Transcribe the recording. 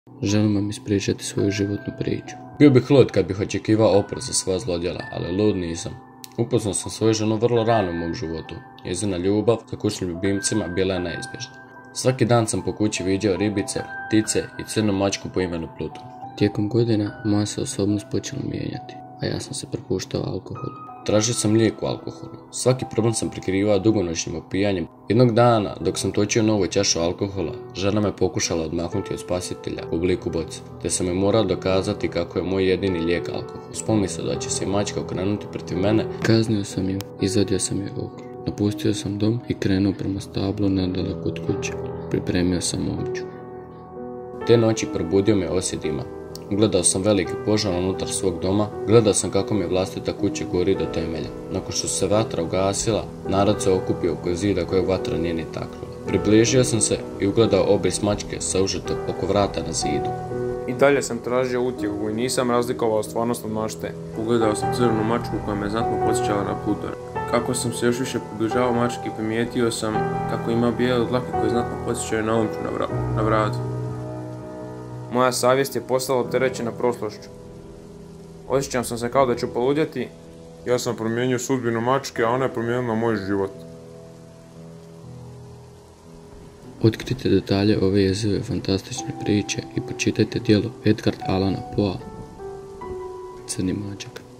Želim vam ispričati svoju životnu priču. Bio bih lud kad bih očekivao oprost za svoja zlodjela, ali lud nisam. Upoznao sam svoju ženu vrlo rano u mom životu. Njezina ljubav za kućnim ljubimcima bila je neizbježna. Svaki dan sam po kući viđao ribice, ptice i crnu mačku po imenu Pluton. Tijekom godina moja se osobnost počela mijenjati, a ja sam se prepuštao alkoholu. Tražio sam lijek u alkoholu. Svaki problem sam prikrivao dugonoćnim opijanjem. Jednog dana, dok sam točio novu čašu alkohola, žena me pokušala odmaknuti od spasitelja u obliku boce, te sam joj morao dokazati kako je moj jedini lijek alkohol. Uz pomisao da će se mačka okrenuti protiv mene, kaznio sam ju, izvadio sam joj oko. Napustio sam dom i krenuo prema stablu nedaleko od kuće. Pripremio sam omču. Te noći probudio me osjedima. Ugledao sam veliki požar unutar svog doma, gledao sam kako mi vlastita kuća gori do temelja. Nakon što se vatra ugasila, narod se okupio oko zida kojeg vatra nije ni taknula. Približio sam se i ugledao obris mačke saužeto oko vrata na zidu. I dalje sam tražio utjehu i nisam razlikovao stvarnost od mašte. Ugledao sam crnu mačku koja me znatno podsjećala na Plutona. Kako sam se još više približavao mački, primijetio sam kako ima bijele dlake koje znatno podsjećaju na omču na vratu. Moja savjest je postala opterećena prošlošću. Osjećam sam se kao da ću poludjeti. Ja sam promijenio sudbinu mačke, a ona je promijenila moj život. Otkrite detalje ove jezive fantastične priče i pročitajte djelo Edgar Allana Poea, Crni mačak.